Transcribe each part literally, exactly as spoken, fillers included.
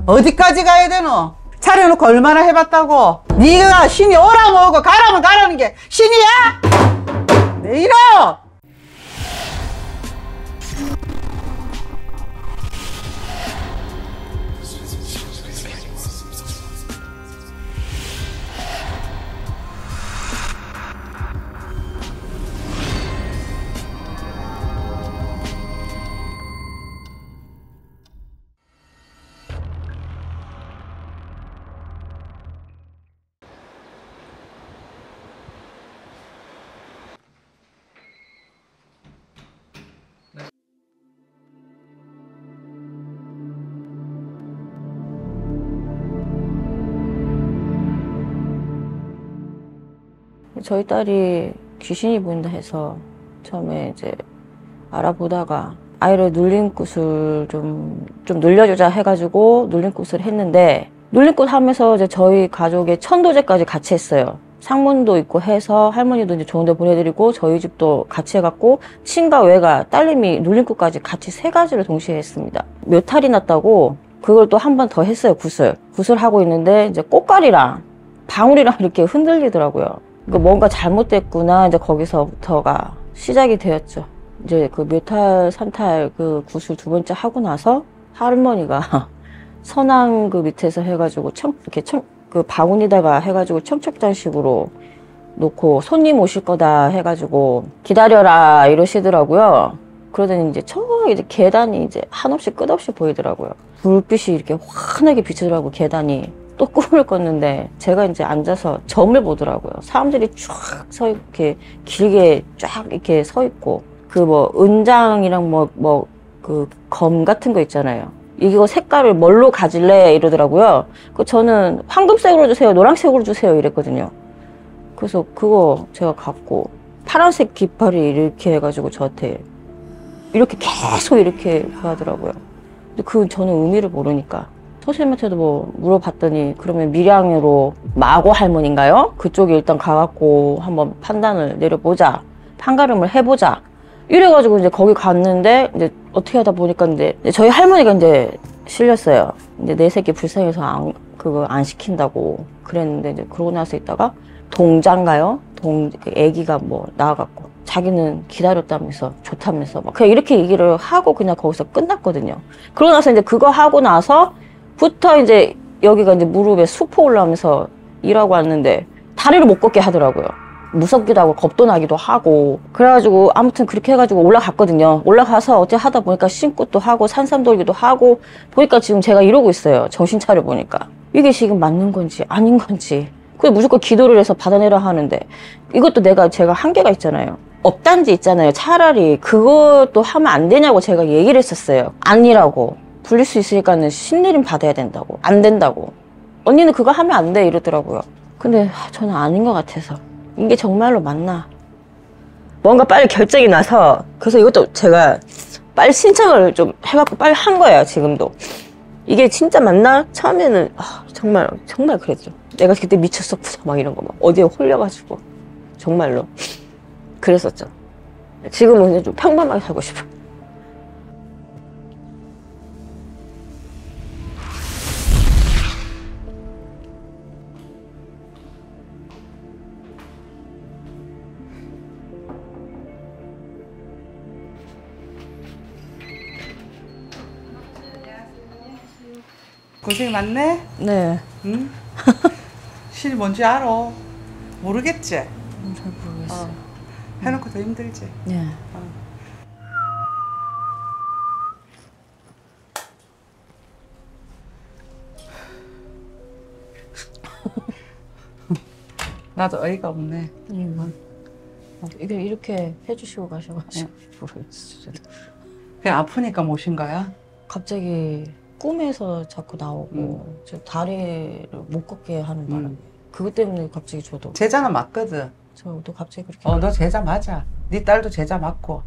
어디까지 가야 되노? 차려놓고 얼마나 해봤다고? 네가 신이 오라면 오고 가라면 가라는 게 신이야? 내 이러! 저희 딸이 귀신이 보인다 해서 처음에 이제 알아보다가 아이를 눌림굿을 좀, 좀 눌려주자 해가지고 눌림굿을 했는데, 눌림굿 하면서 이제 저희 가족의 천도제까지 같이 했어요. 상문도 있고 해서 할머니도 이제 좋은 데 보내드리고 저희 집도 같이 해갖고 친가 외가 딸님이 눌림굿까지 같이 세 가지를 동시에 했습니다. 몇 탈이 났다고 그걸 또 한 번 더 했어요. 굿을. 굿을 하고 있는데 이제 꽃갈이랑 방울이랑 이렇게 흔들리더라고요. 그러니까 뭔가 잘못됐구나. 이제 거기서부터가 시작이 되었죠. 이제 그 몇 탈, 삼 탈 그 굿을 두 번째 하고 나서 할머니가 선앙 그 밑에서 해가지고 청, 이렇게 청, 그 바구니다가 해가지고 청첩장식으로 놓고 손님 오실 거다 해가지고 기다려라 이러시더라고요. 그러더니 이제 저 이제 계단이 이제 한없이 끝없이 보이더라고요. 불빛이 이렇게 환하게 비치더라고 계단이. 또 꿈을 꿨는데 제가 이제 앉아서 점을 보더라고요. 사람들이 쫙 서 이렇게 길게 쫙 이렇게 서 있고 그 뭐 은장이랑 뭐 뭐 그 검 같은 거 있잖아요. 이거 색깔을 뭘로 가질래 이러더라고요. 그 저는 황금색으로 주세요, 노란색으로 주세요 이랬거든요. 그래서 그거 제가 갖고 파란색 깃발이 이렇게 해가지고 저한테 이렇게 계속 이렇게 하더라고요. 근데 그 저는 의미를 모르니까 선생님한테도 뭐 물어봤더니 그러면 밀양으로 마고 할머니인가요? 그쪽에 일단 가갖고 한번 판단을 내려보자, 판가름을 해보자 이래가지고 이제 거기 갔는데 이제 어떻게 하다 보니까 이제 저희 할머니가 이제 실렸어요. 이제 내 새끼 불쌍해서 안, 그거 안 시킨다고 그랬는데 이제 그러고 나서 있다가 동자인가요? 동, 그 애기가 뭐 나와갖고 자기는 기다렸다면서 좋다면서 막 그냥 이렇게 얘기를 하고 그냥 거기서 끝났거든요. 그러고 나서 이제 그거 하고 나서 부터 이제 여기가 이제 무릎에 수포 올라오면서 일하고 왔는데 다리를 못 걷게 하더라고요. 무섭기도 하고 겁도 나기도 하고 그래가지고 아무튼 그렇게 해가지고 올라갔거든요. 올라가서 어떻게 하다 보니까 신굿도 하고 산삼 돌기도 하고 보니까 지금 제가 이러고 있어요. 정신 차려 보니까 이게 지금 맞는 건지 아닌 건지 그냥 무조건 기도를 해서 받아내라 하는데 이것도 내가 제가 한계가 있잖아요. 업단지 있잖아요. 차라리 그것도 하면 안 되냐고 제가 얘기를 했었어요. 아니라고. 불릴 수 있으니까는 신내림 받아야 된다고. 안 된다고. 언니는 그거 하면 안 돼 이러더라고요. 근데 저는 아닌 것 같아서 이게 정말로 맞나? 뭔가 빨리 결정이 나서 그래서 이것도 제가 빨리 신청을 좀 해갖고 빨리 한 거예요. 지금도 이게 진짜 맞나? 처음에는 아, 정말 정말 그랬죠. 내가 그때 미쳤었구나 막 이런 거 막 어디에 홀려가지고 정말로 그랬었죠. 지금은 그냥 좀 평범하게 살고 싶어. 고생 많네? 네. 응? 신이 뭔지 알아? 모르겠지? 음, 잘 모르겠어요. 어. 해놓고 더 힘들지? 네. 어. 나도 어이가 없네. 음. 이게 이렇게 해주시고 가셔가지고 모르겠어요. 그냥 아프니까 모신 거야? 갑자기 꿈에서 자꾸 나오고 음. 저 다리를 못 걷게 하는 바람에 음. 그것 때문에 갑자기 저도 제자는 맞거든. 저도 갑자기 그렇게 어, 너 제자 맞아. 네 딸도 제자 맞고.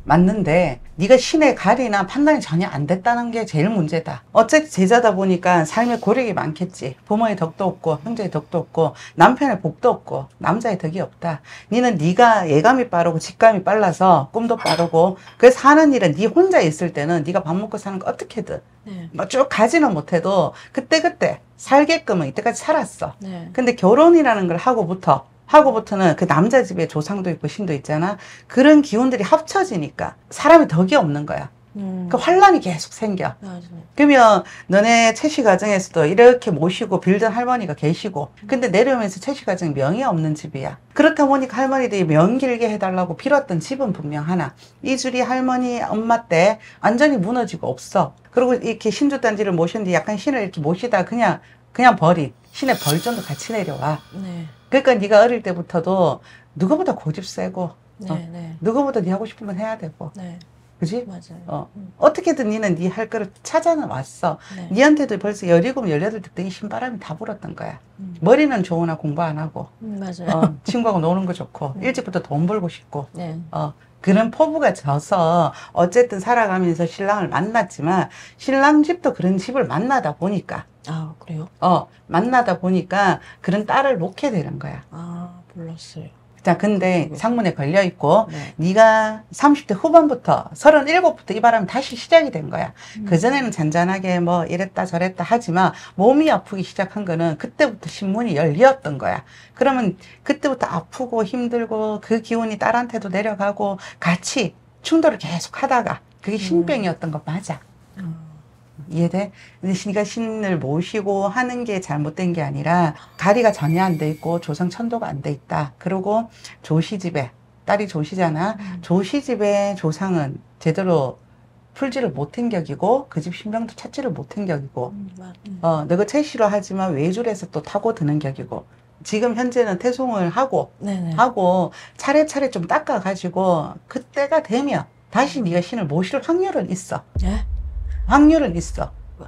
맞는데 네가 신의 가리나 판단이 전혀 안 됐다는 게 제일 문제다. 어쨌든 제자다 보니까 삶에 고력이 많겠지. 부모의 덕도 없고 형제의 덕도 없고 남편의 복도 없고 남자의 덕이 없다. 니는 네가 예감이 빠르고 직감이 빨라서 꿈도 빠르고 그래서 하는 일은 네 혼자 있을 때는 네가 밥 먹고 사는 거 어떻게든 네. 뭐 쭉 가지는 못해도 그때그때 살게끔은 이때까지 살았어. 네. 근데 결혼이라는 걸 하고부터 하고부터는 그 남자 집에 조상도 있고 신도 있잖아. 그런 기운들이 합쳐지니까 사람이 덕이 없는 거야. 음. 그 환란이 계속 생겨. 맞아요. 그러면 너네 채씨 가정에서도 이렇게 모시고 빌던 할머니가 계시고 근데 내려오면서 채씨 가정이 명이 없는 집이야. 그렇다 보니까 할머니들이 명 길게 해달라고 빌었던 집은 분명 하나. 이주리 할머니 엄마 때 완전히 무너지고 없어. 그리고 이렇게 신주단지를 모셨는데 약간 신을 이렇게 모시다 그냥 그냥 버린 신의 벌전도 같이 내려와. 네. 그러니까 네가 어릴 때부터도 누구보다 고집 세고 네. 어, 네. 누구보다 네 하고 싶은 건 해야 되고 네. 그지? 맞아요. 어. 음. 어떻게든 니는 네 할 거를 찾아는 왔어. 네. 니한테도 벌써 열일곱, 열여덟 때 이 신바람이 다 불었던 거야. 음. 머리는 좋으나 공부 안 하고 음, 맞아요. 어, 친구하고 노는 거 좋고 음. 일찍부터 돈 벌고 싶고 네. 어, 그런 포부가 져서 어쨌든 살아가면서 신랑을 만났지만 신랑 집도 그런 집을 만나다 보니까 아, 그래요? 어 만나다 보니까 그런 딸을 놓게 되는 거야. 아, 몰랐어요. 자, 근데 네. 상문에 걸려 있고 네. 네가 삼십 대 후반부터 서른일곱부터 이 바람이 다시 시작이 된 거야. 음. 그전에는 잔잔하게 뭐 이랬다 저랬다 하지만 몸이 아프기 시작한 거는 그때부터 신문이 열렸던 거야. 그러면 그때부터 아프고 힘들고 그 기운이 딸한테도 내려가고 같이 충돌을 계속 하다가 그게 신병이었던 거 맞아. 음. 이해돼? 근데 네가 신을 모시고 하는 게 잘못된 게 아니라 가리가 전혀 안 돼 있고 조상 천도가 안 돼 있다. 그리고 조시집에 딸이 조시잖아. 음. 조시집의 조상은 제대로 풀지를 못한 격이고 그 집 신병도 찾지를 못한 격이고 음, 맞- 음. 어 너가 채시로 하지만 외줄에서 또 타고 드는 격이고 지금 현재는 태송을 하고 네네. 하고 차례차례 좀 닦아가지고 그때가 되면 다시 네가 신을 모실 확률은 있어. 예? 확률은 있어.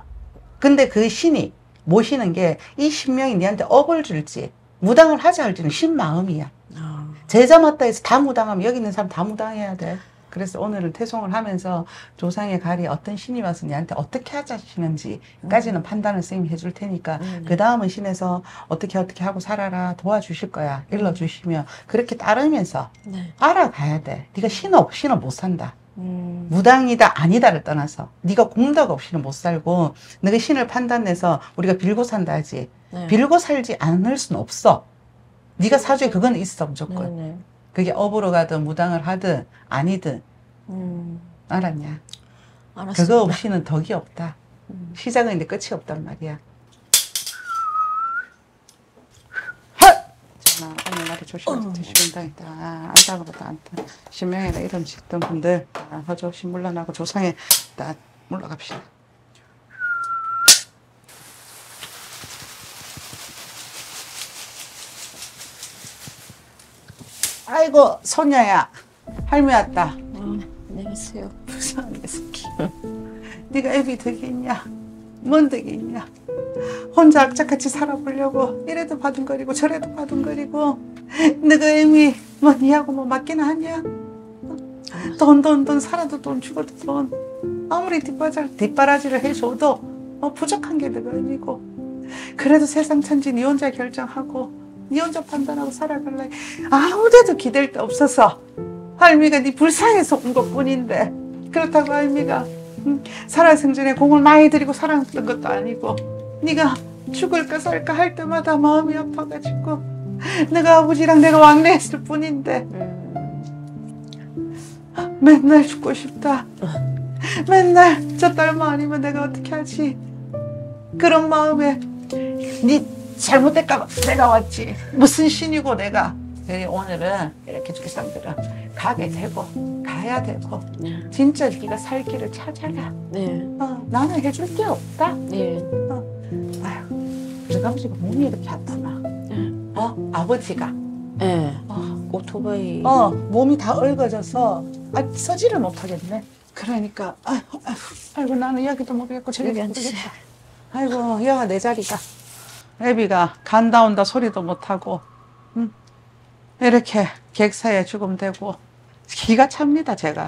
근데 그 신이 모시는 게 이 신명이 니한테 업을 줄지 무당을 하자 할지는 신 마음이야. 아, 제자 맞다 해서 다 무당하면 여기 있는 사람 다 무당해야 돼. 그래서 오늘은 태송을 하면서 조상의 갈이 어떤 신이 와서 니한테 어떻게 하자시는지까지는 판단을 선생님이 해줄 테니까 음. 그 다음은 신에서 어떻게 어떻게 하고 살아라 도와주실 거야. 일러주시면 그렇게 따르면서 네. 알아가야 돼. 네가 신 없이는 못 산다. 음. 무당이다 아니다를 떠나서 네가 공덕 없이는 못 살고 너가 신을 판단해서 우리가 빌고 산다 하지 네. 빌고 살지 않을 수는 없어. 네가 사주에 그건 있어 무조건. 네네. 그게 업으로 가든 무당을 하든 아니든. 음. 알았냐? 알았습니다. 그거 없이는 덕이 없다. 음. 시작은 근데 끝이 없단 말이야. 헐! 자, 오늘 나를 조심해서 드시면 당했다. 아, 안다고보다 안다. 신명에다 이름 짓던 분들 아, 허조신 물러나고 조상에 딱 물러갑시다. 아이고 소녀야 할미 왔다. 아, 안녕하세요. 불쌍한 내 새끼. 네가 애비 덕이 있냐? 뭔 덕이 있냐? 혼자 악착같이 살아보려고 이래도 바둥거리고 저래도 바둥거리고 너가 애미 뭐 니하고 뭐 맞기나 하냐? 돈 돈 돈 살아도 돈 죽어도 돈 아무리 뒷바라지, 뒷바라지를 해줘도 어, 부족한 게 너가 아니고 그래도 세상 천지 니 혼자 결정하고 니 혼자 판단하고 살아갈래. 아무데도 기댈 데 없어서 할미가 네 불쌍해서 온 것뿐인데 그렇다고 할미가 음, 살아생전에 공을 많이 들이고 사랑했던 것도 아니고 네가 죽을까 살까 할 때마다 마음이 아파가지고 내가 아버지랑 내가 왕래했을 뿐인데 음. 맨날 죽고 싶다. 맨날 저 딸만 아니면 내가 어떻게 하지. 그런 마음에 네 잘못될까봐 내가 왔지. 무슨 신이고 내가. 그래, 오늘은 이렇게 주상들은 가게 되고 가야 되고 네. 진짜 네가 살 길을 찾아라. 네. 어, 나는 해줄 게 없다. 네. 아휴, 우리 아버지가 몸이 이렇게 아프나? 네. 어? 아버지가 네. 어, 오토바이. 어 몸이 다 얽어져서 아, 서지를 못하겠네. 그러니까 아이고, 아이고, 아이고 나는 여기도 모르겠고 저기도 여기 모르겠다. 앉으세요. 아이고 여가 내 자리가. 애비가 간다 온다 소리도 못하고 응? 이렇게 객사에 죽음 되고 기가 찹니다 제가.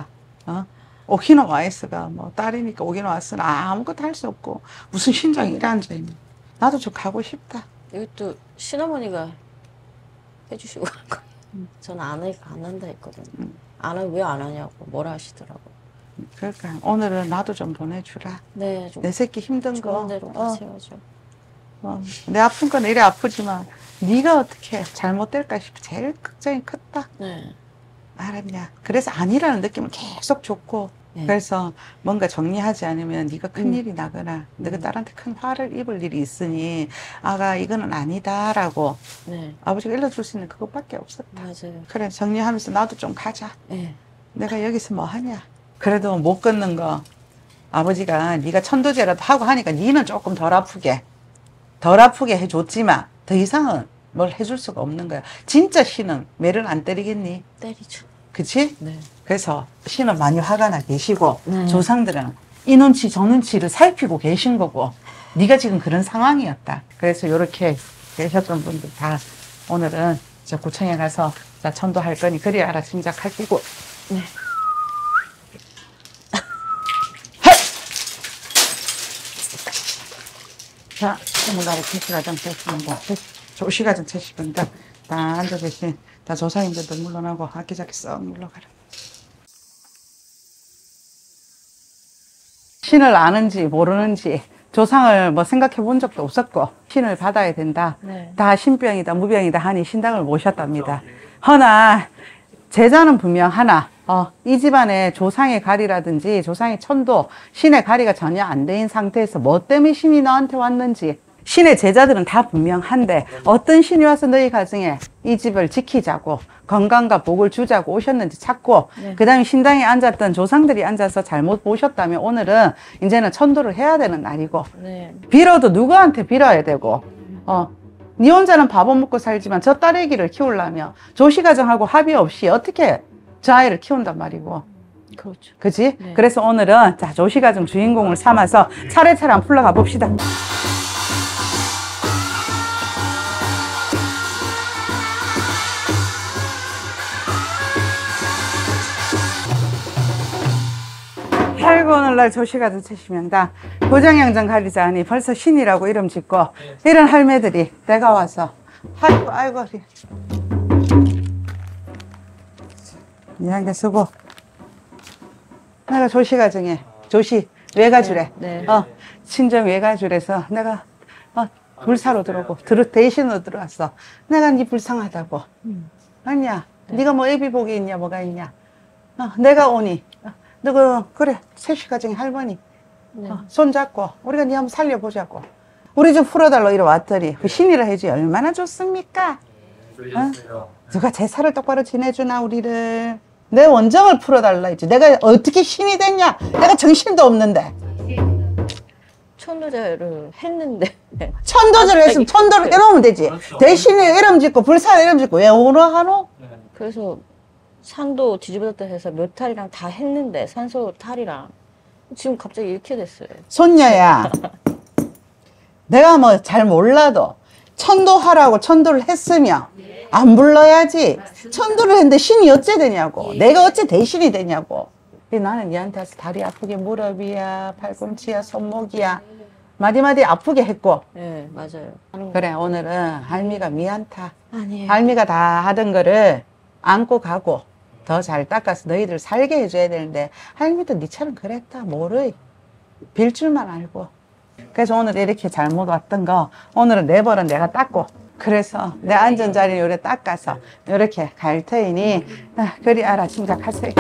어? 오기는 와 있어가 뭐 딸이니까 오기는 왔으나 아무것도 할 수 없고 무슨 신장이 이래 앉아있니. 나도 좀 가고 싶다. 이것도 신어머니가 해주시고 간 거예요. 음. 저는 안, 해, 안 한다 했거든요. 음. 안 하, 왜 안 하냐고 뭐라 하시더라고. 그러니까 오늘은 나도 좀 보내주라. 네, 좀 내 새끼 힘든 거. 좋은 대로 어. 하셔야죠. 어. 내 아픈 건 이래 아프지만 네가 어떻게 잘못될까 싶어 제일 걱정이 컸다. 네. 알았냐. 그래서 아니라는 느낌을 계속 줬고 네. 그래서 뭔가 정리하지 않으면 네가 큰일이 음. 나거나 음. 너가 딸한테 큰 화를 입을 일이 있으니 아가 이거는 아니다라고 네. 아버지가 일러줄 수 있는 그것밖에 없었다. 맞아요. 그래 정리하면서 나도 좀 가자. 네. 내가 여기서 뭐 하냐. 그래도 못 걷는 거 아버지가 네가 천도제라도 하고 하니까 니는 조금 덜 아프게 덜 아프게 해줬지만 더 이상은 뭘 해줄 수가 없는 거야. 진짜 신은 매를 안 때리겠니? 때리죠. 그치? 네. 그래서 신은 많이 화가 나 계시고 네. 조상들은 이 눈치 저 눈치를 살피고 계신 거고 네가 지금 그런 상황이었다. 그래서 이렇게 계셨던 분들 다 오늘은 저 구청에 가서 자 천도할 거니 그리 알아 짐작할 끼고 네. 자, 스물나라 태시가정 태시는 거, 조시가정 태시분다. 다 앉아 계신 다 조상님들도 물러나고 아끼자끼 썩 물러가라. 신을 아는지 모르는지 조상을 뭐 생각해 본 적도 없었고 신을 받아야 된다. 네. 다 신병이다 무병이다 하니 신당을 모셨답니다. 허나 제자는 분명 하나. 어, 이 집안에 조상의 가리라든지 조상의 천도, 신의 가리가 전혀 안 된 상태에서 뭐 때문에 신이 너한테 왔는지 신의 제자들은 다 분명한데 어떤 신이 와서 너희 가정에 이 집을 지키자고 건강과 복을 주자고 오셨는지 찾고 네. 그 다음에 신당에 앉았던 조상들이 앉아서 잘못 보셨다면 오늘은 이제는 천도를 해야 되는 날이고 네. 빌어도 누구한테 빌어야 되고 어, 니 혼자는 밥 먹고 살지만 저 딸애기를 키우려면 조시가정하고 합의 없이 어떻게 저 아이를 키운단 말이고. 그렇죠. 그치? 네. 그래서 오늘은 자, 조시가정 주인공을 삼아서 차례차례 한번 풀러가 봅시다. 아이고 오늘날 조시가정 채시면 다 고장양정 가리자 하니 벌써 신이라고 이름 짓고 이런 할매들이 내가 와서 아이고 아이고 이한개 쓰고 내가 조시가정에 조시 외가주래 네, 네. 어 친정 외가주래서 내가 어 불사로 들어오고 들, 대신으로 들어왔어. 내가 네 불쌍하다고 음. 아니야 네. 네가 뭐 애비복이 있냐 뭐가 있냐 어, 내가 오니 어, 너그 그래 세시가정의 할머니 네. 어, 손잡고 우리가 네 한번 살려보자고 우리 좀 풀어달라 이래 왔더니 그 신이라 해지 얼마나 좋습니까? 어? 누가 제사를 똑바로 지내주나 우리를 내 원정을 풀어달라 했지. 내가 어떻게 신이 됐냐? 내가 정신도 없는데. 천도제를 했는데. 천도제를 했으면 천도를 해놓으면 되지. 대신에 이름 짓고 불사 이름 짓고 왜 오너 하노? 그래서 산도 뒤집어졌다 해서 몇 탈이랑 다 했는데 산소 탈이랑 지금 갑자기 이렇게 됐어요. 손녀야. 내가 뭐 잘 몰라도 천도하라고 천도를 했으면 안 불러야지. 천도를 했는데 신이 어째 되냐고. 내가 어째 대신이 되냐고. 나는 얘한테 와서 다리 아프게 무릎이야 팔꿈치야 손목이야 마디마디 아프게 했고. 네 맞아요. 그래 오늘은 할미가 미안타. 아니에요. 할미가 다 하던 거를 안고 가고 더 잘 닦아서 너희들 살게 해줘야 되는데 할미도 니처럼 그랬다. 모르이. 빌 줄만 알고. 그래서 오늘 이렇게 잘못 왔던 거 오늘은 내 벌은 내가 닦고 그래서 내 앉은 자리를 요래 닦아서 이렇게 갈 터이니 아, 그리 알아 짐작하세요.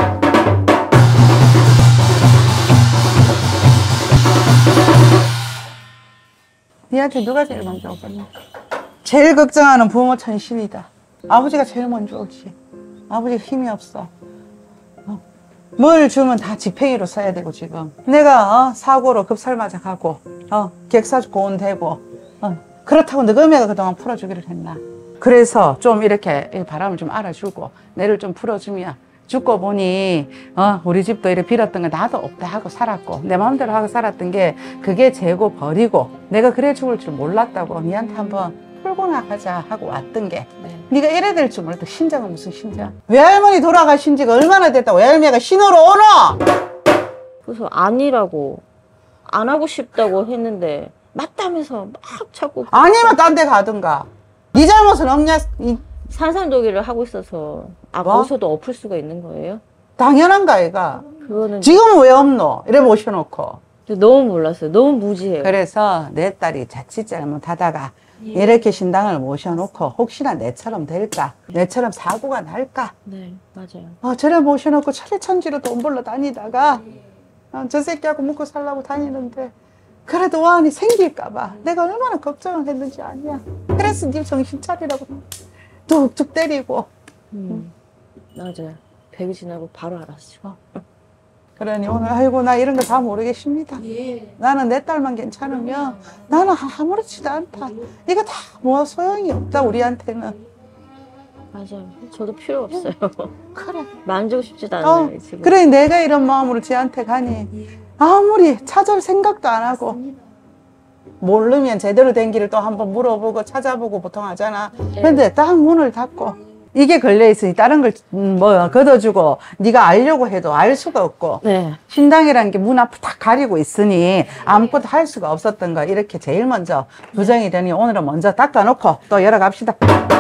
니한테 누가 제일 먼저 오겠냐? 제일 걱정하는 부모 천신이다. 아버지가 제일 먼저 오지. 아버지가 힘이 없어. 어. 뭘 주면 다 지팽이로 써야 되고 지금 내가 어, 사고로 급살 맞아 가고 어, 객사 고온되고 어, 그렇다고 너희 애가 그동안 풀어주기를 했나. 그래서 좀 이렇게 바람을 좀 알아주고 내를 좀 풀어주면 죽고 보니 어, 우리 집도 이렇게 빌었던 거 나도 없다 하고 살았고 내 마음대로 하고 살았던 게 그게 재고 버리고 내가 그래 죽을 줄 몰랐다고 니한테 한번 풀고 나가자 하고 왔던 게 네. 네가 이래 될 줄 몰랐다. 신장은 무슨 신장? 외할머니 돌아가신 지가 얼마나 됐다. 외할머니가 신호로 오노? 그래서 아니라고 안 하고 싶다고 했는데 맞다면서 막 자꾸 아니면 딴 데 가든가. 네 잘못은 없냐? 이, 산산조기를 하고 있어서 아 뭐? 거기서도 엎을 수가 있는 거예요? 당연한가 얘가. 그거는 지금은 왜 없노? 이래 모셔놓고. 너무 몰랐어요. 너무 무지해요. 그래서 내 딸이 자칫 잘못하다가 이렇게 신당을 모셔놓고 혹시나 내처럼 될까? 내처럼 사고가 날까? 네, 맞아요. 어, 저래 모셔놓고 천리천지로 돈 벌러 다니다가 어, 저 새끼하고 먹고 살라고 다니는데 그래도 와한이 생길까봐 내가 얼마나 걱정을 했는지 아냐. 그래서 네 정신 차리라고 툭툭 때리고. 음, 맞아요. 백이 지나고 바로 알았죠. 그러니 오늘 아이고 나 이런 거 다 모르겠습니다. 나는 내 딸만 괜찮으면 나는 아무렇지도 않다. 이거 다 뭐 소용이 없다 우리한테는. 맞아요. 저도 필요 없어요. 그래. 만지고 싶지도 어, 않아요. 지금. 그래 내가 이런 마음으로 쟤한테 가니 아무리 찾아올 생각도 안 하고 모르면 제대로 된 길을 또 한번 물어보고 찾아보고 보통 하잖아. 근데 딱 문을 닫고 이게 걸려있으니 다른 걸 뭐 걷어주고 네가 알려고 해도 알 수가 없고 네. 신당이라는 게 문 앞을 다 가리고 있으니 아무것도 할 수가 없었던 거 이렇게 제일 먼저 부정이 되니 오늘은 먼저 닦아놓고 또 열어갑시다.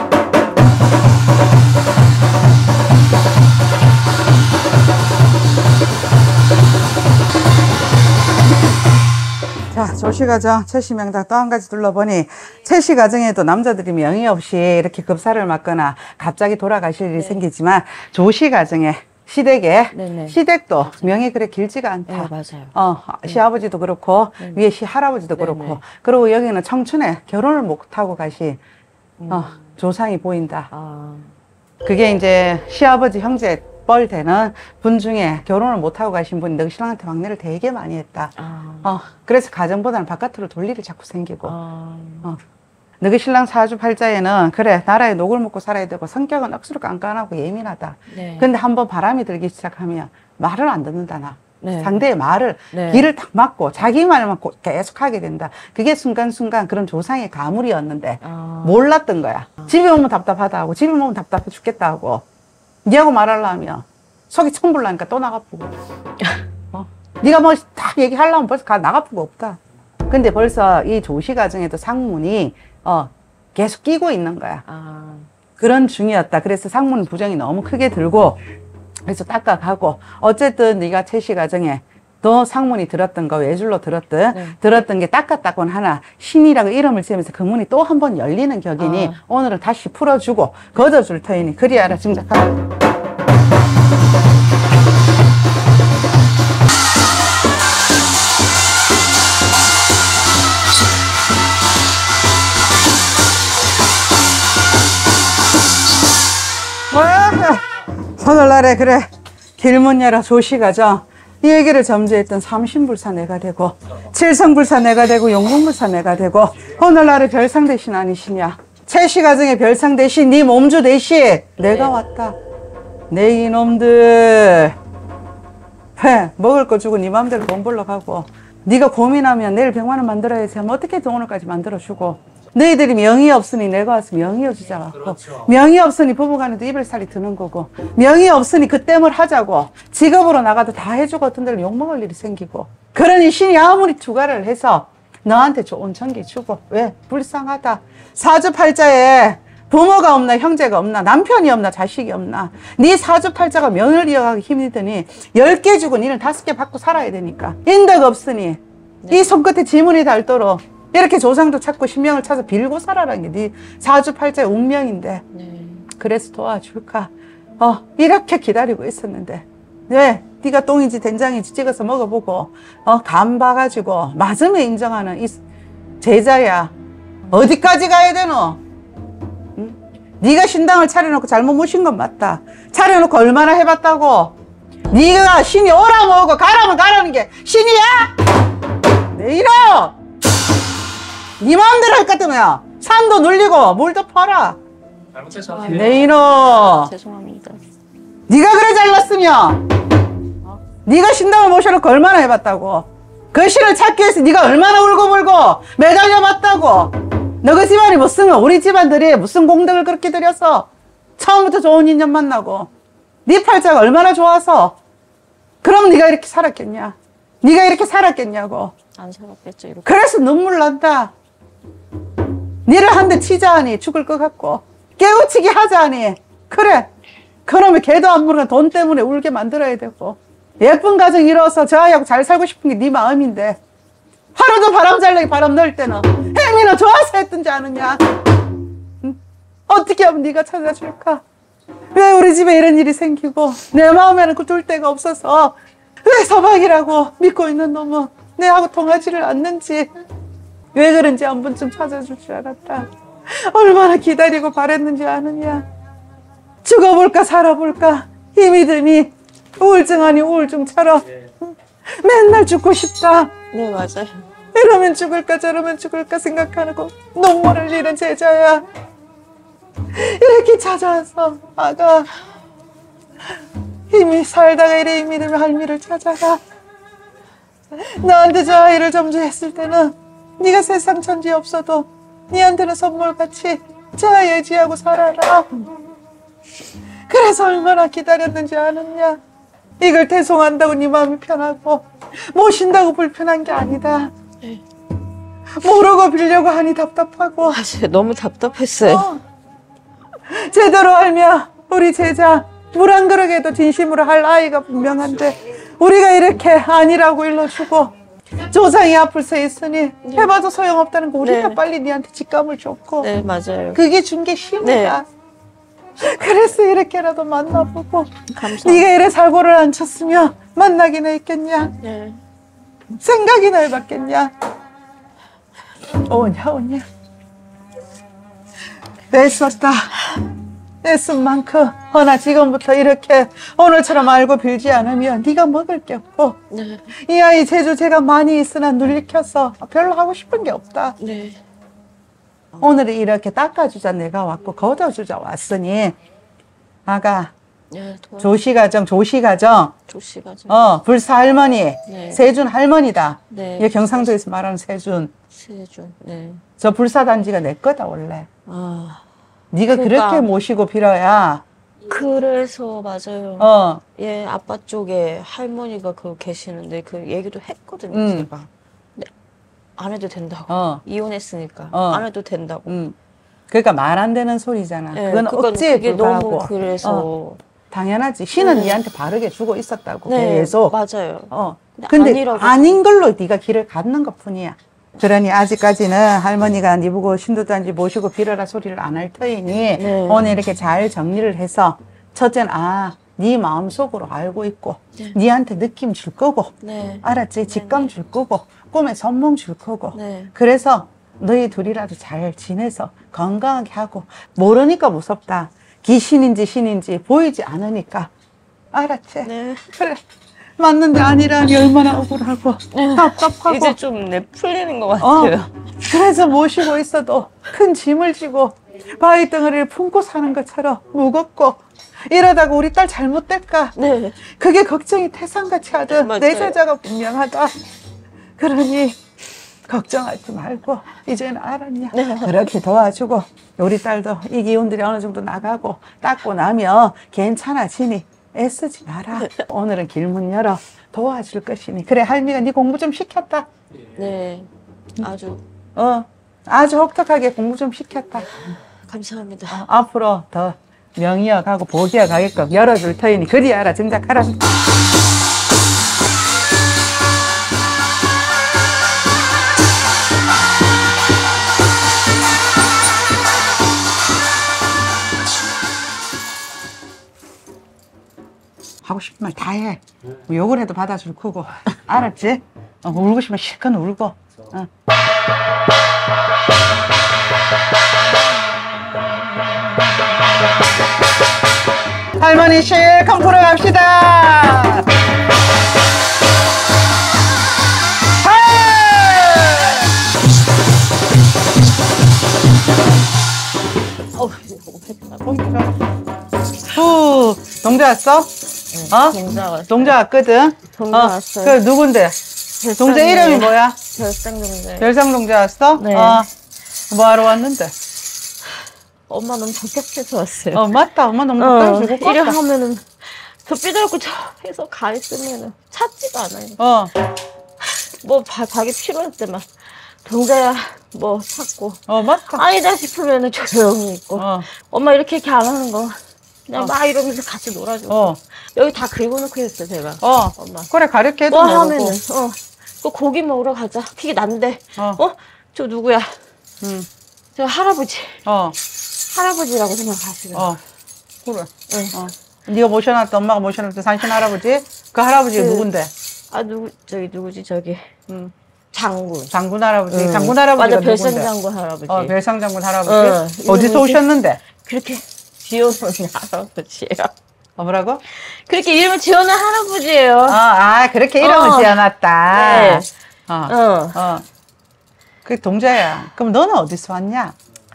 자, 조시가정, 최씨명당 또 한 가지 둘러보니 최씨가정에도 남자들이 명의 없이 이렇게 급사를 맞거나 갑자기 돌아가실 일이 네. 생기지만 조시가정에 시댁에 네네. 시댁도 명이 그래 길지가 않다. 네, 맞아요. 어, 시아버지도 그렇고 네네. 위에 시할아버지도 네네. 그렇고 그리고 여기는 청춘에 결혼을 못하고 가신 어, 조상이 보인다. 아, 그게 이제 시아버지 형제 뻘 되는 분 중에 결혼을 못하고 가신 분이 너희 신랑한테 막내를 되게 많이 했다. 아, 어, 그래서 가정보다는 바깥으로 돌 일이 자꾸 생기고. 아, 어. 너희 신랑 사주팔자에는 그래 나라에 녹을 먹고 살아야 되고 성격은 억수로 깐깐하고 예민하다. 네. 근데 한번 바람이 들기 시작하면 말을 안 듣는다 나. 네. 상대의 말을 네. 귀를 탁 막고 자기 말만 고- 계속 하게 된다. 그게 순간순간 그런 조상의 가물이었는데 아. 몰랐던 거야. 집에 오면 답답하다 하고 집에 오면 답답해 죽겠다 하고 니하고 말하려면 속이 청불나니까 또 나가쁘고 어? 네가 뭐 딱 얘기하려면 벌써 가 나가쁘고 없다. 근데 벌써 이 조시 가정에도 상문이 어, 계속 끼고 있는 거야. 아, 그런 중이었다. 그래서 상문 부정이 너무 크게 들고 그래서 닦아가고 어쨌든 네가 최씨 가정에 너 상문이 들었던 거 외줄로 들었든 네. 들었던 게 닦았다곤 하나 신이라고 이름을 지으면서 그 문이 또 한 번 열리는 격이니 아. 오늘은 다시 풀어주고 걷어줄 터이니 그리 알아 짐작하라. 오늘날에 그래 길문 열어 조시가정 이 얘기를 점주했던 삼신불사 내가 되고 칠성불사 내가 되고 용궁불사 내가 되고 오늘날에 별상 대신 아니시냐. 최씨가정의 별상 대신 네 몸주 대신 내가 왔다. 내 이놈들 해 먹을 거 주고 네 맘대로 돈 벌러 가고 네가 고민하면 내일 백만 원 만들어야지 하면 어떻게든 오늘까지 만들어주고 너희들이 명의 없으니 내가 와서 명의 여주자 갖고 명의 없으니 부부간에도 이별살이 드는 거고 명의 없으니 그 땜을 하자고 직업으로 나가도 다 해주고 어떤 데는 욕먹을 일이 생기고 그러니 신이 아무리 투가를 해서 너한테 좋은 전기 주고 왜? 불쌍하다. 사주팔자에 부모가 없나 형제가 없나 남편이 없나 자식이 없나 네 사주팔자가 명을 이어가기 힘들더니 열 개 주고 니는 다섯 개 받고 살아야 되니까 인덕 없으니 네. 이 손끝에 지문이 닳도록 이렇게 조상도 찾고 신명을 찾아 빌고 살아라는 게 네 사주팔자의 운명인데 네. 그래서 도와줄까? 어 이렇게 기다리고 있었는데 왜? 네가 똥인지 된장인지 찍어서 먹어보고 어 간 봐가지고 맞으면 인정하는 이 제자야 어디까지 가야 되노? 응? 네가 신당을 차려놓고 잘못 모신 건 맞다. 차려놓고 얼마나 해봤다고? 네가 신이 오라 오고 가라면 가라는 게 신이야? 내 이놈! 네 마음대로 할 것 같으면 산도 눌리고 물도 퍼라. 잘못했어. 내 이놈! 죄송합니다. 네가 그래 잘났으면 어? 네가 신당을 모셔놓고 얼마나 해봤다고? 그 신을 찾기 위해서 네가 얼마나 울고불고 매달려 봤다고? 너희 집안이 무슨 우리 집안들이 무슨 공덕을 그렇게 들여서 처음부터 좋은 인연 만나고 네 팔자가 얼마나 좋아서 그럼 네가 이렇게 살았겠냐? 네가 이렇게 살았겠냐고. 안 살았겠죠. 이렇게. 그래서 눈물 난다. 니를 한 대 치자하니 죽을 것 같고 깨우치기 하자하니 그래. 그러면 걔도 안 모르는 돈 때문에 울게 만들어야 되고 예쁜 가정 이뤄서 저 아이하고 잘 살고 싶은 게 네 마음인데 하루도 바람 잘 나게 바람 넣을 때는 혜민아 좋아서 했던지 아느냐? 응? 어떻게 하면 네가 찾아줄까? 왜 우리 집에 이런 일이 생기고 내 마음에는 그 둘 데가 없어서 왜 서방이라고 믿고 있는 놈은 내하고 통하지를 않는지 왜 그런지 한 번쯤 찾아줄 줄 알았다. 얼마나 기다리고 바랬는지 아느냐. 죽어볼까 살아볼까 힘이 드니 우울증 아니 우울증처럼 맨날 죽고 싶다. 네, 맞아요. 이러면 죽을까 저러면 죽을까 생각하고 눈물을 잃은 제자야. 이렇게 찾아와서 아가 힘이 살다가 이래 힘이 들면 할미를 찾아가. 너한테 저 아이를 점주했을 때는 네가 세상 천지 없어도 네한테는 선물같이 저 아이 의지하고 살아라. 그래서 얼마나 기다렸는지 아느냐. 이걸 대송한다고 네 마음이 편하고 모신다고 불편한 게 아니다. 네. 모르고 빌려고 하니 답답하고. 사실 너무 답답했어요. 어. 제대로 알면 우리 제자 물 한 그릇에도 진심으로 할 아이가 분명한데 우리가 이렇게 아니라고 일러주고 조상이 앞을 서 있으니 네. 해봐도 소용없다는 거 우리가 네. 빨리 니한테 직감을 줬고 네, 맞아요. 그게 준 게 힘이다. 그래서 이렇게라도 만나보고 감사합니다. 네가 이래 사고를 안 쳤으면 만나기나 했겠냐. 네. 생각이나 해봤겠냐. 오냐 오냐. 애썼다. 애쓴 만큼 허나 지금부터 이렇게 오늘처럼 알고 빌지 않으면 네가 먹을 게 없고 네. 이 아이 제주 제가 많이 있으나 눌리켜서 별로 하고 싶은 게 없다. 네. 오늘은 이렇게 닦아주자 내가 왔고 걷어주자 왔으니 아가 네, 도와... 조시가정 조시가정 조씨가 좀. 어 불사 할머니 네. 세준 할머니다. 네. 이게 경상도에서 말하는 세준. 세준. 네. 저 불사 단지가 내 거다 원래. 아. 네가 그러니까. 그렇게 모시고 빌어야 그래서 맞아요. 어 예, 아빠 쪽에 할머니가 그 계시는데 그 얘기도 했거든요, 음. 제가. 근데 안 해도 된다고. 어. 이혼했으니까 어. 안 해도 된다고. 음. 그러니까 말 안 되는 소리잖아. 네, 그건 그건 억지에 그게 불과하고. 너무 그래서. 어, 당연하지. 신은 네. 니한테 바르게 주고 있었다고. 네, 계속. 맞아요. 어. 근데 근데 아니라고. 아닌 걸로 네가 길을 갖는 것 뿐이야. 그러니 아직까지는 할머니가 네 보고 신도단지 모시고 빌어라 소리를 안 할 터이니 네. 오늘 이렇게 잘 정리를 해서 첫째는 아, 네 마음속으로 알고 있고 네. 니한테 느낌 줄 거고 네. 알았지? 직감 줄 거고 꿈에 선몽 줄 거고 네. 그래서 너희 둘이라도 잘 지내서 건강하게 하고 모르니까 무섭다. 귀신인지 신인지 보이지 않으니까 알았지? 네. 그래. 맞는데 아니라니 얼마나 억울하고 답답하고 이제 좀 내 풀리는 것 어, 같아요. 그래서 모시고 있어도 큰 짐을 지고 바위 덩어리를 품고 사는 것처럼 무겁고 이러다가 우리 딸 잘못될까 네. 그게 걱정이 태산같이 하듯 맞아요. 내 제자가 분명하다. 그러니 걱정하지 말고 이제는 알았냐. 네. 그렇게 도와주고 우리 딸도 이 기운들이 어느 정도 나가고 닦고 나면 괜찮아지니 애쓰지 마라. 오늘은 길문 열어 도와줄 것이니 그래 할미가 네 공부 좀 시켰다. 네. 아주 어 아주 혹독하게 공부 좀 시켰다. 감사합니다. 어, 앞으로 더 명이어 가고 복이어 가게끔 열어줄 터이니 그리 알아 정작하라. 하고 싶은 말 다 해. 뭐 욕을 해도 받아줄 거고. 알았지? 어, 울고 싶으면 실컷 울고. 어. 할머니 실컷 풀어갑시다. 어우, 너무 배고파. 후, 동자 왔어? 어? 동자 왔어요. 동자 왔거든? 동자 어, 왔어요. 그 누군데? 동자 이름이 뭐야? 별상 동자. 별상 동자 왔어? 네. 어. 뭐하러 왔는데? 엄마 너무 적격해서 왔어요. 어, 맞다. 엄마 너무 어, 덕담주고 이래 껐다. 하면은 저 삐뚤고 저 해서 가 있으면은 찾지도 않아요. 어, 뭐 자, 자기 필요할 때만 동자야 뭐 찾고 어, 맞다. 아니다 싶으면은 조용히 있고 어, 엄마 이렇게 이렇게 안 하는 거 그냥 어. 막 이러면서 같이 놀아주고 어, 여기 다 긁어놓고 했어 제가. 어. 엄마 그래, 가렵게 해도 뭐 모르고. 하면은 어, 그 고기 먹으러 가자. 픽이 난데 어, 어? 저 누구야? 응, 저 할아버지. 어, 할아버지라고 생각하시는 어. 그래. 응. 어. 네가 모셔놨던, 엄마가 모셔놨던 산신 할아버지? 그 할아버지가 그- 누군데? 아 누구 저기 누구지 저기 응. 장군. 장군 할아버지. 응. 장군 할아버지가 맞아 별상 누군데? 장군 할아버지. 어, 별상 장군 할아버지. 어, 어디서 이름이 오셨는데? 그렇게 지어놓은 할아버지예요. 어, 뭐라고? 그렇게 이름을 지어놓은 할아버지예요. 아, 아, 그렇게 이름을 어. 지어놨다. 네. 어, 어. 어. 그게 동자야. 그럼 너는 어디서 왔냐?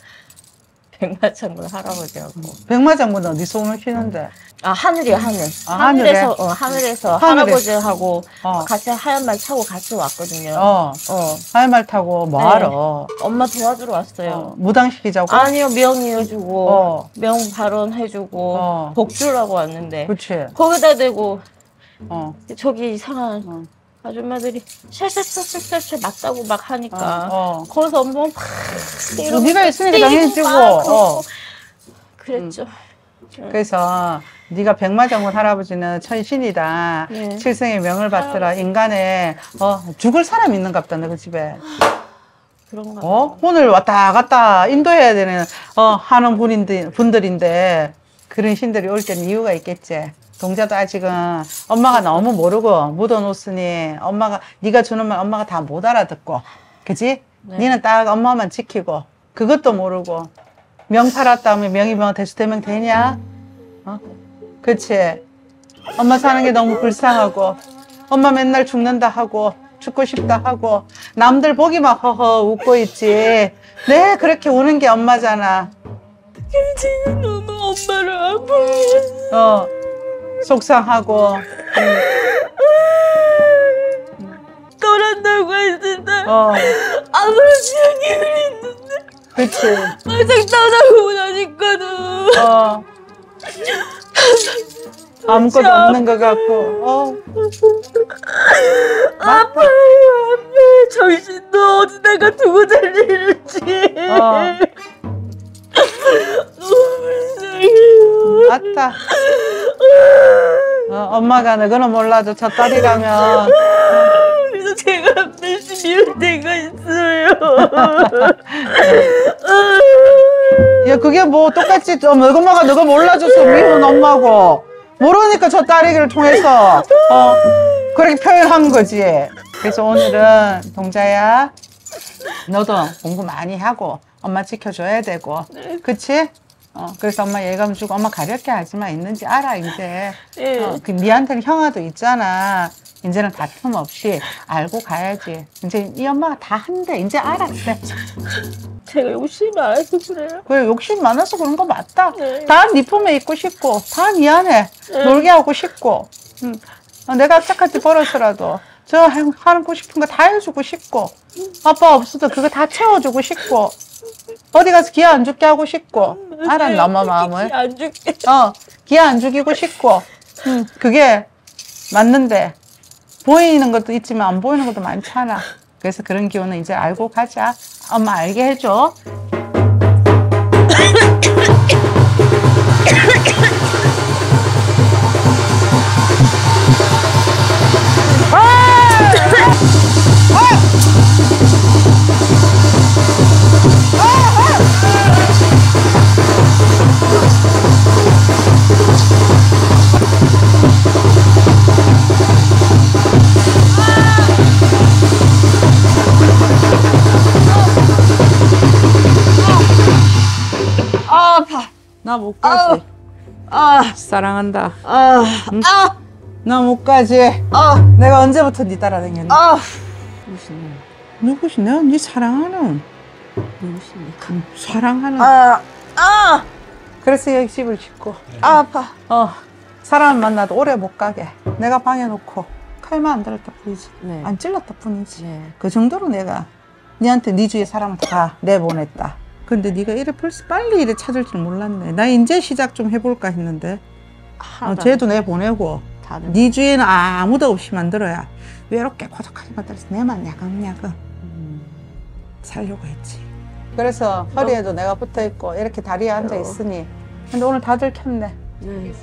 백마장군 할아버지하고. 백마 장군은 어디서 오시는데? 아 하늘이야 하늘. 아, 하늘에서 하늘에? 어 하늘에서 하늘에. 할아버지하고 어. 같이 하얀 말 타고 같이 왔거든요. 어, 어. 하얀 말 타고 네. 뭐하러? 엄마 도와주러 왔어요. 어, 무당시키자고? 아니요 명 이어주고 어. 명 발언해주고 어. 복주라고 왔는데 그치. 거기다 대고 어, 저기 이상한 어, 아줌마들이 샬샬샬샬샬 맞다고 막 하니까 어. 거기서 엄마 막 어, 네가 있으니까 당연히지고. 어. 그랬죠. 그래서 네가 백마 장군 할아버지는 천신이다. 네. 칠성의 명을 받들어 인간에 어, 죽을 사람 있는갑다. 너 그 집에. 그런가. 어? 오늘 왔다 갔다 인도해야 되는 어, 하는 분인데, 분들인데 그런 신들이 올 때는 이유가 있겠지. 동자도 아직은 엄마가 너무 모르고 묻어놓으니 엄마가 네가 주는 말 엄마가 다 못 알아듣고 그지? 네. 니는 딱 엄마만 지키고 그것도 모르고 명 팔았다 하면 명이 뭐 대수 대명 되냐? 어? 그치? 엄마 사는 게 너무 불쌍하고 엄마 맨날 죽는다 하고 죽고 싶다 하고 남들 보기만 허허 웃고 있지. 네 그렇게 우는 게 엄마잖아. 지금 너무 엄마를 아프게 어 속상하고 떠난다고 했을 때 어 아무렇지 않게 그랬는데 그치. 막상 떠나고 나니까는 어 아무것도 없는 것 같고 어 아파요 아파요 정신도 어디다가 두고 다니는지 어. 너무 불쌍해요. 맞다. 어, 엄마가 너거는 몰라도 저 딸이라면 그래서 제가 한 번씩 미울 때가 있어요. 야 그게 뭐 똑같지 좀 너엄마가 너가 몰라줘서 미운 엄마고 모르니까 저 딸이기를 통해서 어 그렇게 표현한 거지. 그래서 오늘은 동자야 너도 공부 많이 하고 엄마 지켜줘야 되고 그치? 어 그래서 엄마 예감 주고 엄마 가볍게 하지마 있는지 알아 이제. 예. 어, 그 니한테는 형아도 있잖아. 이제는 다툼 없이 알고 가야지. 이제 이 엄마가 다 한대. 이제 알았대. 제가 욕심이 많아서 그래요. 그래 욕심 많아서 그런 거 맞다. 네. 다 네 품에 있고 싶고 다 네 안에 네. 놀게 하고 싶고 응. 어, 내가 악착같이 벌어서라도 저 해- 하고 싶은 거 다 해주고 싶고 아빠 없어도 그거 다 채워주고 싶고 어디 가서 기회 안 죽게 하고 싶고 알았나 엄마 마음을. 안 줄게. 어 기회 안 죽이고 싶고 응, 그게 맞는데 보이는 것도 있지만 안 보이는 것도 많잖아. 그래서 그런 기운은 이제 알고 가자. 엄마 알게 해줘. 아, 아파. 나 못 가지. 아, 사랑한다. 아, 아, 나 못 가지. 아, 내가 언제부터 네 따라다녔니? 아. 누구시? 내가 네 사랑하는. 누구십니까? 응, 사랑하는. 아, 아, 그래서 여기 집을 짓고. 아, 아파. 어, 사람 만나도 오래 못 가게. 내가 방에 놓고 칼만 안 들었다 뿐이지. 네. 안 찔렀다 뿐이지. 네. 그 정도로 내가 니한테 니 주위에 사람을 다 내보냈다. 근데 네가 이래 벌써 빨리 이래 찾을 줄 몰랐네. 나 이제 시작 좀 해볼까 했는데 어, 쟤도 내보내고 다들. 네 주위에는 아무도 없이 만들어야 외롭게 고독하게 만들어서 내만 야금야금 음. 살려고 했지. 그래서 너... 허리에도 내가 붙어있고 이렇게 다리에 앉아있으니 근데 오늘 다들 켰네. 네.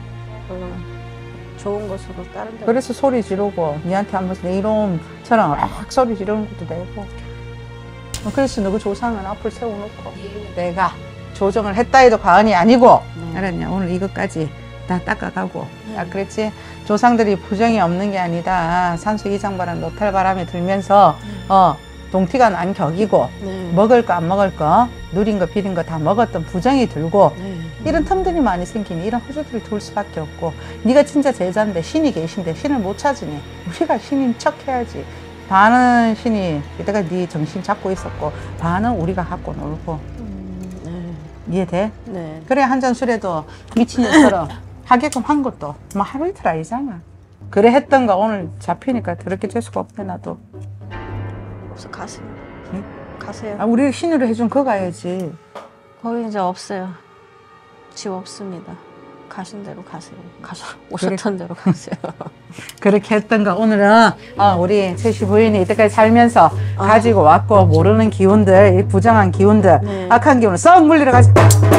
좋은 것으로 다른 데. 그래서 소리 지르고 니한테 한번 내 이놈처럼 막 소리 지르는 것도 내고. 그래서 너그 조상은 앞을 세워놓고 예. 내가 조정을 했다 해도 과언이 아니고 네. 알았냐. 오늘 이것까지 다 닦아가고 네. 아, 그랬지. 조상들이 부정이 없는 게 아니다. 산수 이장바람 노탈바람이 들면서 네. 어 동티가 난 격이고 네. 먹을 거 안 먹을 거 누린 거 비린 거 다 먹었던 부정이 들고 네. 이런 틈들이 많이 생기니 이런 호주들이 돌 수밖에 없고 네가 진짜 제자인데 신이 계신데 신을 못 찾으니 우리가 신인 척 해야지. 반은 신이 이때가 네 정신 잡고 있었고 반은 우리가 갖고 놀고 음, 네. 이해돼? 네. 그래 한 잔 술에도 미친년처럼 하게끔 한 것도 뭐 하루 이틀 아니잖아. 그래 했던가 오늘 잡히니까 그렇게 될 수가 없네. 나도 없어. 가세요. 응? 가세요. 아, 우리 신으로 해준 거 가야지. 거기 이제 없어요. 집 없습니다. 가신 대로 가세요. 가서 오셨던 그래. 대로 가세요. 그렇게 했던가 오늘은 어, 우리 최씨 부인이 이때까지 살면서 아. 가지고 왔고 모르는 기운들, 이 부정한 기운들, 네. 악한 기운을 썩 물리러 가자.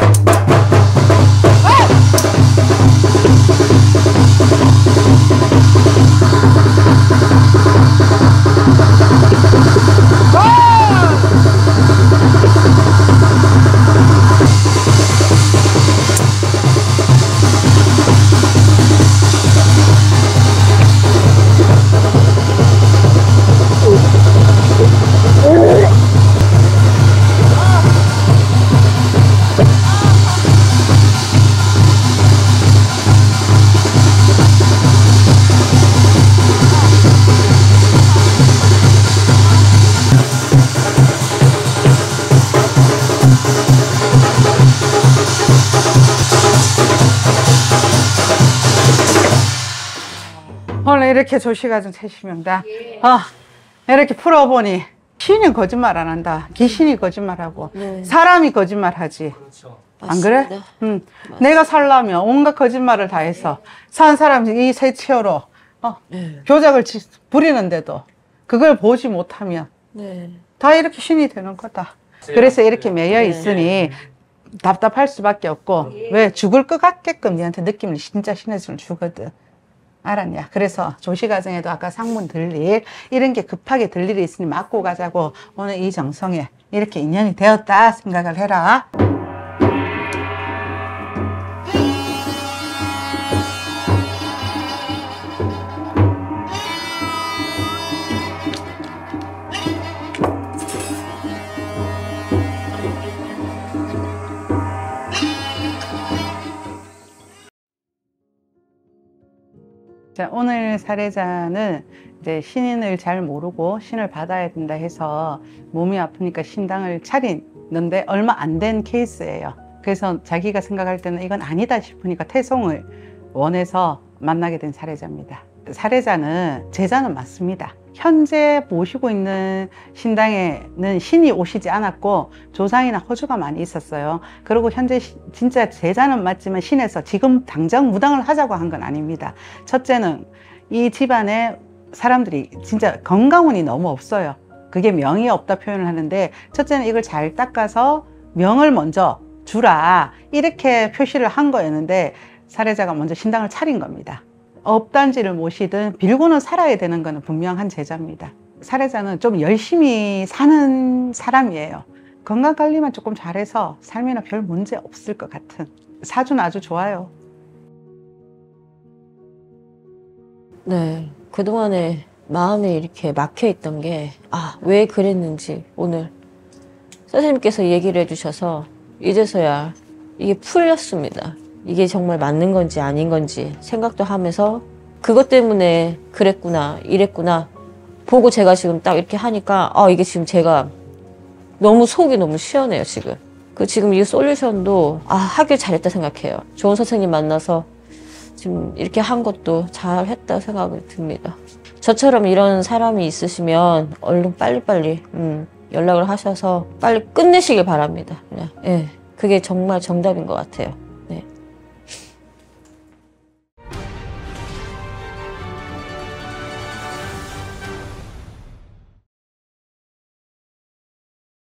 오늘 이렇게 조시가정 채시명다. 어, 이렇게 풀어보니 신이 거짓말 안 한다. 귀신이 거짓말하고 네. 사람이 거짓말하지. 그렇죠. 안 그래? 응. 내가 살려면 온갖 거짓말을 다 해서 산 사람이 이 세치어로 어, 네. 교작을 부리는데도 그걸 보지 못하면 네. 다 이렇게 신이 되는 거다. 그래서 이렇게 매여 있으니 네. 답답할 수밖에 없고 네. 왜 죽을 것 같게끔 니한테 느낌을 진짜 신에서는 주거든. 알았냐? 그래서 조시가정에도 아까 상문 들릴 이런 게 급하게 들 일이 있으니 맞고 가자고 오늘 이 정성에 이렇게 인연이 되었다 생각을 해라. 자, 오늘 사례자는 이제 신인을 잘 모르고 신을 받아야 된다 해서 몸이 아프니까 신당을 차리는데 얼마 안 된 케이스예요. 그래서 자기가 생각할 때는 이건 아니다 싶으니까 퇴송을 원해서 만나게 된 사례자입니다. 사례자는 제자는 맞습니다. 현재 모시고 있는 신당에는 신이 오시지 않았고 조상이나 허주가 많이 있었어요. 그리고 현재 진짜 제자는 맞지만 신에서 지금 당장 무당을 하자고 한 건 아닙니다. 첫째는 이 집안에 사람들이 진짜 건강운이 너무 없어요. 그게 명이 없다 표현을 하는데 첫째는 이걸 잘 닦아서 명을 먼저 주라 이렇게 표시를 한 거였는데 사례자가 먼저 신당을 차린 겁니다. 업단지를 모시든 빌고는 살아야 되는 것은 분명한 제자입니다. 사례자는 좀 열심히 사는 사람이에요. 건강관리만 조금 잘해서 삶에는 별 문제 없을 것 같은. 사주는 아주 좋아요. 네, 그동안에 마음에 이렇게 막혀있던 게 아, 왜 그랬는지 오늘 선생님께서 얘기를 해주셔서 이제서야 이게 풀렸습니다. 이게 정말 맞는 건지 아닌 건지 생각도 하면서 그것 때문에 그랬구나 이랬구나 보고 제가 지금 딱 이렇게 하니까 아 이게 지금 제가 너무 속이 너무 시원해요 지금. 그 지금 이 솔루션도 아 하길 잘했다 생각해요. 좋은 선생님 만나서 지금 이렇게 한 것도 잘했다 생각이 듭니다. 저처럼 이런 사람이 있으시면 얼른 빨리빨리 음, 연락을 하셔서 빨리 끝내시길 바랍니다. 그냥 예, 그게 정말 정답인 것 같아요.